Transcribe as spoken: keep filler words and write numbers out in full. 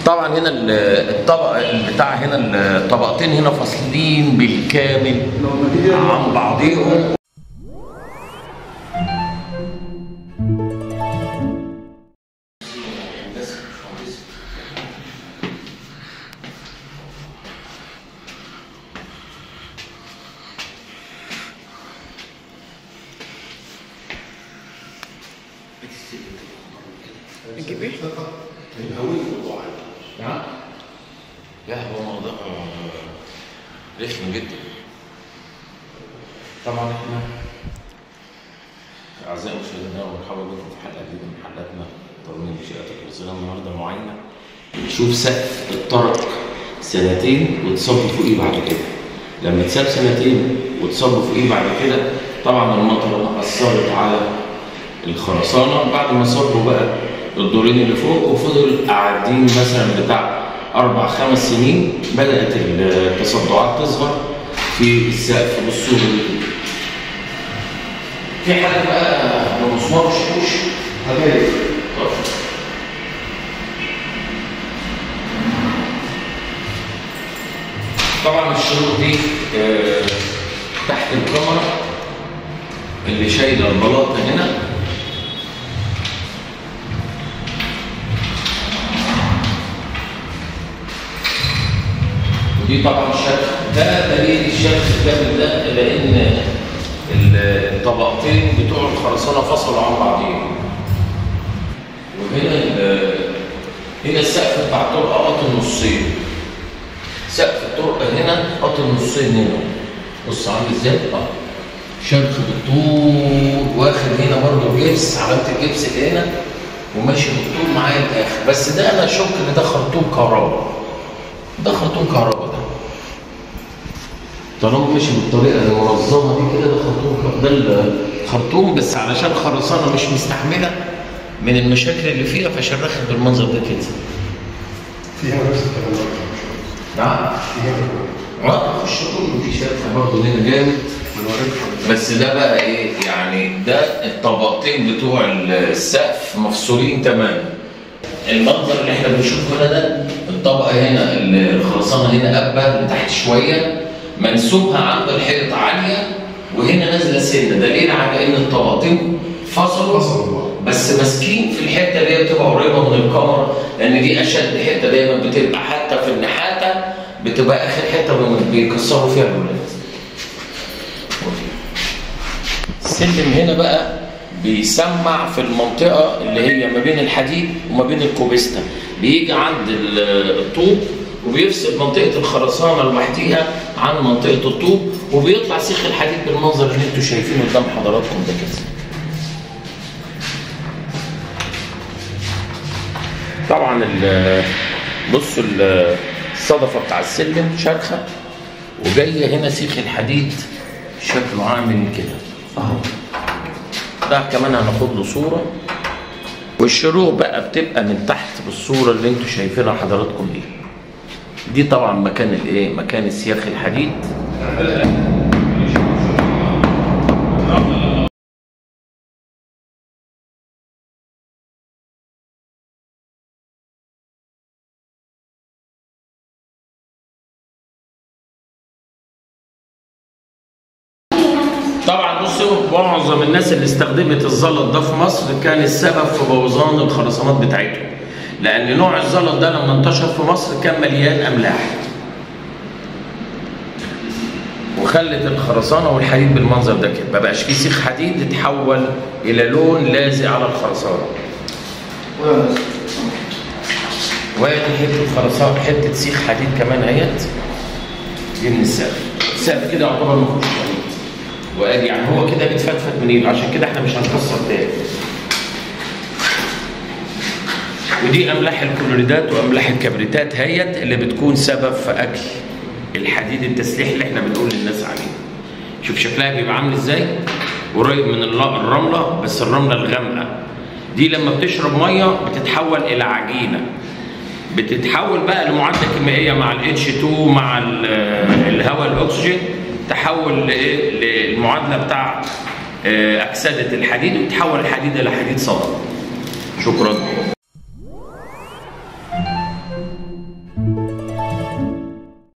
طبعا هنا الطبق بتاع هنا الطبقتين هنا فاصلين بالكامل عن بعضيهم. نجيب ايه؟ الهوية الموضوع نعم؟ لا هو موضوع رخم جدا. طبعا احنا اعزائي المشاهدين مرحبا بكم في حلقه جديده من حلقاتنا ترميم بشيئات الرسالة. النهارده معانا نشوف سقف اتطرق سنتين واتصب فوقيه بعد كده. لما اتساب سنتين واتصب فوقيه بعد كده طبعا المطره اثرت على الخرسانه. بعد ما صبوا بقى الدورين اللي فوق وفضل قاعدين مثلا بتاع اربع خمس سنين بدات التصدعات تظهر في السقف بالصوره دي. في حاجه بقى بمسمار الشكوش هتلاقي طبعا الشروط دي اه تحت الكاميرا اللي شايله البلاطه هنا. ودي طبعا الشرخ ده دليل الشرخ الكامل ده لان الطبقتين بتوع الخرسانه فصلوا عن بعضهم. وهنا هنا السقف بتاع الطرقه قاطن نصين. سقف الطرقه هنا قاطن نصين هنا. بص عامل ازاي؟ اه شرخ بالطول واخد هنا برضه جبس، عملت الجبس اللي هنا وماشي بالطول معايا الاخر. بس ده انا اشك ان ده خرطوم كهرباء. ده خرطوم كهرباء ده. طالما ماشي بالطريقه المنظمه دي كده ده خرطوم. ده الخرطوم بس علشان خرسانه مش مستحمله من المشاكل اللي فيها فشرخت بالمنظر ده كده. فيها نفس الكلام. نعم؟ فيها اه خش كله في شرخ برضه هنا جامد. بس ده بقى ايه؟ يعني ده الطبقتين بتوع السقف مفصولين تماما. المنظر اللي احنا بنشوفه هنا ده الطبقه هنا الخرسانه هنا قبه لتحت شويه منسوبها عند الحيط عاليه وهنا نازله سنه، دليل على ان الطبقتين فصلوا بس ماسكين في الحته اللي هي بتبقى قريبه من الكاميرا، لان دي اشد حته دايما بتبقى حتى في النحاته بتبقى اخر حته بيكسروا فيها الولاد. السلم هنا بقى بيسمع في المنطقه اللي هي ما بين الحديد وما بين الكوبيستا، بيجي عند الطوب وبيفصل منطقه الخرسانه لوحديها عن منطقه الطوب وبيطلع سيخ الحديد بالمنظر اللي انتم شايفينه قدام حضراتكم ده كده. طبعا بصوا الصدفه بتاع السلم شرخه وجايه هنا سيخ الحديد شكله عامل كده اهو. ده كمان هناخد له صوره. والشروق بقى بتبقى من تحت بالصوره اللي انتم شايفينها حضراتكم دي. دي طبعا مكان الايه؟ مكان السياخ الحديد. طبعا بصوا معظم الناس اللي استخدمت الزلط ده في مصر كان السبب في بوظان الخرسانات بتاعتهم، لان نوع الزلط ده لما انتشر في مصر كان مليان املاح وخلت الخرسانه والحديد بالمنظر ده كده، ما بقاش فيه سيخ حديد اتحول الى لون لازق على الخرسانه. وادي حته خرسانه حته سيخ حديد كمان اهيت دي من السقف. السقف كده يعتبر ما فيهوش حديد. وادي يعني هو كده بيتفتفت من ايده، عشان كده احنا مش هنكسر تاني. ودي املاح الكلوريدات واملاح الكبريتات هيت اللي بتكون سبب في اكل الحديد التسليح اللي احنا بنقول للناس عليه. شوف شكلها بيبقى عامل ازاي؟ قريب من الرمله بس الرمله الغامقه. دي لما بتشرب ميه بتتحول الى عجينه. بتتحول بقى لمعادله كيميائيه مع الاتش اتنين مع الهواء الاكسجين تحول لايه؟ للمعادله بتاع اكسده الحديد وتحول الحديد الى حديد صلب. شكرا.